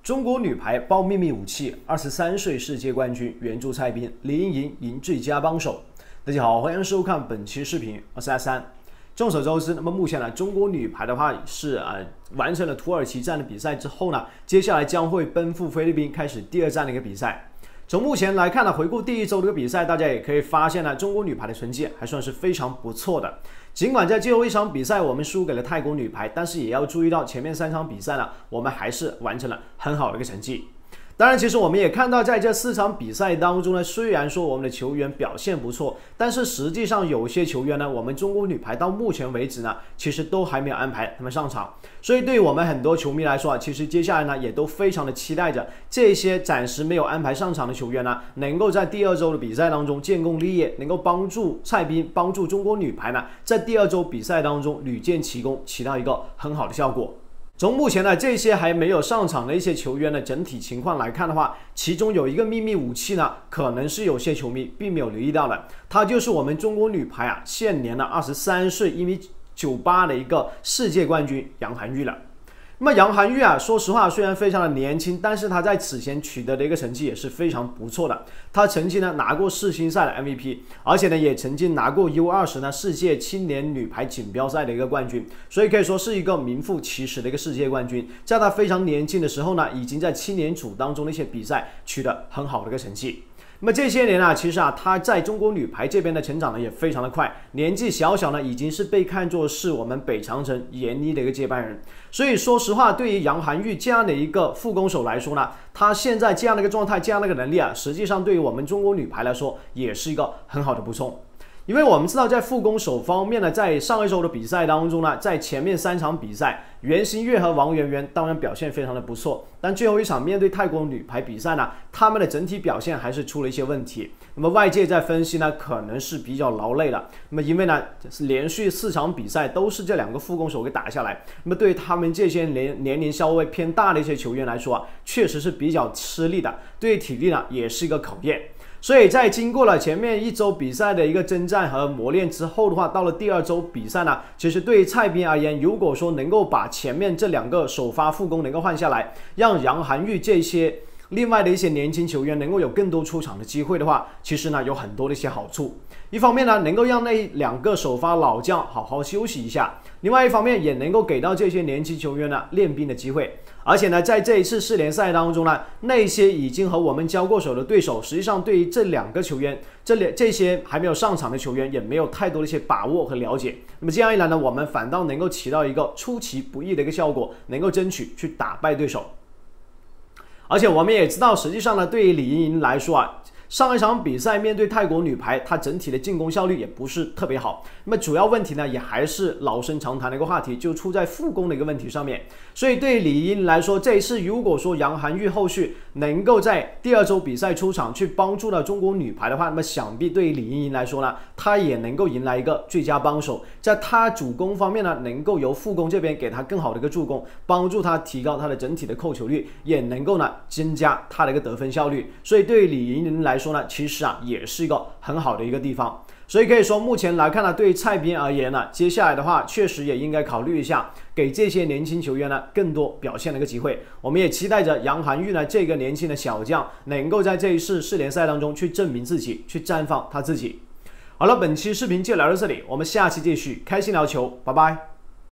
中国女排爆秘密武器，23岁世界冠军援助蔡斌，李盈莹赢最佳帮手。大家好，欢迎收看本期视频，我是阿三。众所周知，那么目前呢，中国女排的话是完成了土耳其站的比赛之后呢，接下来将会奔赴菲律宾开始第二站的一个比赛。从目前来看呢，回顾第一周的一个比赛，大家也可以发现呢，中国女排的成绩还算是非常不错的。尽管在最后一场比赛我们输给了泰国女排，但是也要注意到前面3场比赛呢，我们还是完成了很好的一个成绩。当然，其实我们也看到，在这4场比赛当中呢，虽然说我们的球员表现不错，但是实际上有些球员呢，我们中国女排到目前为止呢，其实都还没有安排他们上场。所以对于我们很多球迷来说其实接下来呢，也都非常的期待着这些暂时没有安排上场的球员呢，能够在第2周的比赛当中建功立业，能够帮助蔡斌、帮助中国女排呢，在第2周比赛当中屡建奇功，起到一个很好的效果。从目前呢这些还没有上场的一些球员的整体情况来看的话，其中有一个秘密武器呢，可能是有些球迷并没有留意到的，它就是我们中国女排现年的23岁1.98米的一个世界冠军杨涵玉了。那么杨涵玉说实话虽然非常的年轻，但是他在此前取得的一个成绩也是非常不错的。他曾经呢拿过世青赛的 MVP， 而且呢也曾经拿过 U20 呢世界青年女排锦标赛的一个冠军，所以可以说是一个名副其实的一个世界冠军。在他非常年轻的时候呢，已经在青年组当中的一些比赛取得很好的一个成绩。那么这些年其实他在中国女排这边的成长呢也非常的快，年纪小呢已经是被看作是我们北长城闫妮的一个接班人。所以说实话，对于杨涵玉这样的一个副攻手来说呢，他现在这样的一个状态，这样的一个能力实际上对于我们中国女排来说也是一个很好的补充。因为我们知道在副攻手方面呢，在上一周的比赛当中呢，在前面3场比赛，袁心玥和王媛媛当然表现非常的不错，但最后一场面对泰国女排比赛呢，他们的整体表现还是出了一些问题。那么外界在分析呢，可能是比较劳累了。那么因为呢，连续4场比赛都是这2个副攻手给打下来，那么对于他们这些年龄稍微偏大的一些球员来说确实是比较吃力的，对体力呢也是一个考验。所以在经过了前面1周比赛的一个征战和磨练之后的话，到了第2周比赛呢，其实对于蔡斌而言，如果说能够把前面这2个首发副攻能够换下来，让杨涵玉这些另外的一些年轻球员能够有更多出场的机会的话，其实呢有很多的一些好处。一方面呢，能够让那2个首发老将好好休息一下；另外一方面，也能够给到这些年轻球员呢练兵的机会。而且呢，在这一次4联赛当中呢，那些已经和我们交过手的对手，实际上对于这2个球员，这些还没有上场的球员，也没有太多的一些把握和了解。那么这样一来呢，我们反倒能够起到一个出其不意的一个效果，能够争取去打败对手。而且我们也知道，实际上呢，对于李盈莹来说上一场比赛面对泰国女排，她整体的进攻效率也不是特别好。那么主要问题呢，也还是老生常谈的一个话题，就出在副攻的一个问题上面。所以对于李盈莹来说，这一次如果说杨涵玉后续能够在第2周比赛出场去帮助到中国女排的话，那么想必对于李盈莹来说呢，她也能够迎来一个最佳帮手。在她主攻方面呢，能够由副攻这边给她更好的一个助攻，帮助她提高她的整体的扣球率，也能够呢增加她的一个得分效率。所以对于李盈莹来说呢，其实也是一个很好的一个地方。所以可以说目前来看呢，对于蔡斌而言呢，接下来的话确实也应该考虑一下，给这些年轻球员呢更多表现的一个机会。我们也期待着杨涵玉呢这个年轻的小将能够在这一次4联赛当中去证明自己，去绽放他自己。好了，本期视频就聊到这里，我们下期继续开心聊球，拜拜。